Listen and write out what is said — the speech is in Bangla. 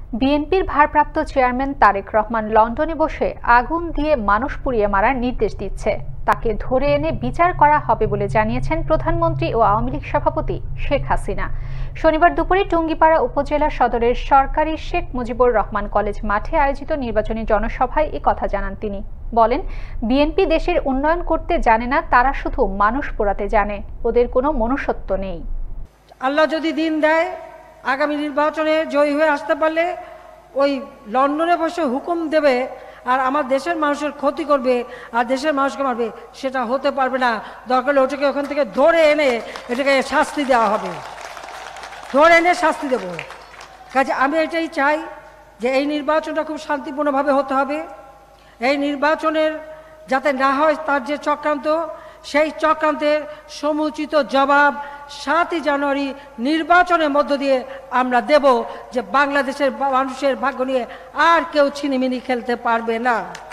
বিএনপির ভারপ্রাপ্ত চেয়ারম্যান তারেক রহমান লন্ডনে বসে আগুন দিয়ে মানুষ পুড়িয়ে মারার নির্দেশ দিচ্ছে। তাকে ধরে এনে বিচার করা হবে বলে জানিয়েছেন প্রধানমন্ত্রী ও আওয়ামী লীগ সভাপতি শেখ হাসিনা। শনিবার দুপুরে টুঙ্গিপাড়া উপজেলা সদরের সরকারি শেখ মুজিবুর রহমান কলেজ মাঠে আয়োজিত নির্বাচনী জনসভায় এ কথা জানান তিনি। বলেন, বিএনপি দেশের উন্নয়ন করতে জানে না, তারা শুধু মানুষ পোড়াতে জানে। ওদের কোনো মনুষ্যত্ব নেই। আল্লাহ যদি দিন দেয়, আগামী নির্বাচনে জয়ী হয়ে আসতে পারলে ওই লন্ডনে বসে হুকুম দেবে আর আমার দেশের মানুষের ক্ষতি করবে আর দেশের মানুষকে মারবে, সেটা হতে পারবে না। দরকার হলে ওটাকে ওখান থেকে ধরে এনে এটাকে শাস্তি দেওয়া হবে, ধরে এনে শাস্তি দেব। কাজে আমি এটাই চাই যে এই নির্বাচনটা খুব শান্তিপূর্ণভাবে হতে হবে। এই নির্বাচনের যাতে না হয় তার যে চক্রান্ত, সেই চক্রান্তের সমুচিত জবাব 7ই জানুয়ারি নির্বাচনের মধ্য দিয়ে আমরা দেব, যে বাংলাদেশের মানুষের ভাগ্য নিয়ে আর কেউ ছিনিমিনি খেলতে পারবে না।